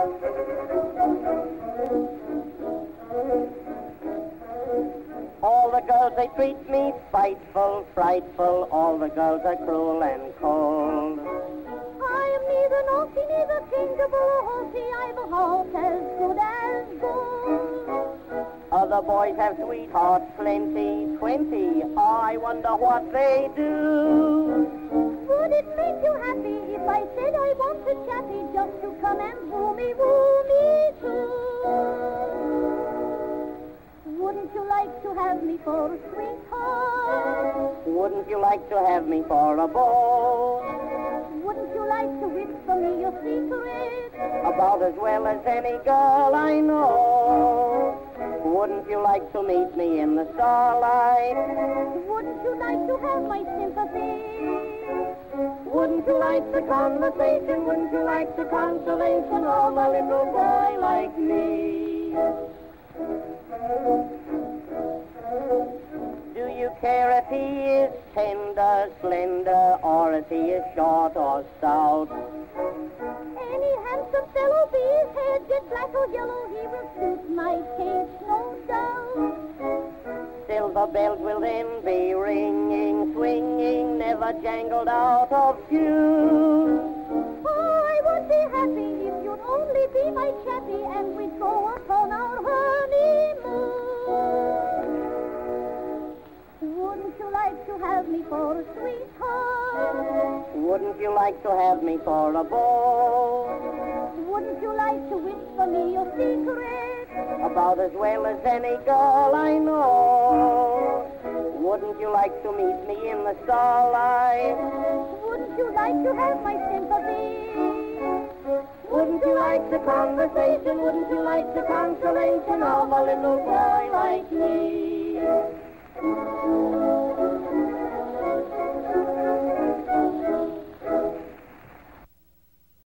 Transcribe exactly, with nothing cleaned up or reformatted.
All the girls, they treat me spiteful, frightful. All the girls are cruel and cold. I am neither naughty, neither changeable or haughty. I've a heart as good as gold. Other boys have sweethearts plenty, twenty. I wonder what they do. Would it make you happy if I said I want a chappie just to come and woo me, woo me too? Wouldn't you like to have me for a sweetheart? Wouldn't you like to have me for a beau? Wouldn't you like to whisper me your secret? About as well as any girl I know. Wouldn't you like to meet me in the starlight? Wouldn't you like to have my sympathy? Wouldn't you like the conversation? Wouldn't you like the consolation of a little boy like me? Do you care if he is tender, slender, or if he is short or stout? Any handsome fellow, be his hair jet black or yellow, he will suit my taste, no doubt. Silver bells will then be ringing, swinging, never jangled out of tune. Oh, I would be happy if you'd only be my chappie and we'd go upon our honeymoon. Wouldn't you like to have me for a sweetheart? Wouldn't you like to have me for a beau? Wouldn't you like to whisper me your secret? About as well as any girl I know. Wouldn't you like to meet me in the starlight? Wouldn't you like to have my sympathy? Wouldn't you like the conversation? Wouldn't you like the consolation of a little boy like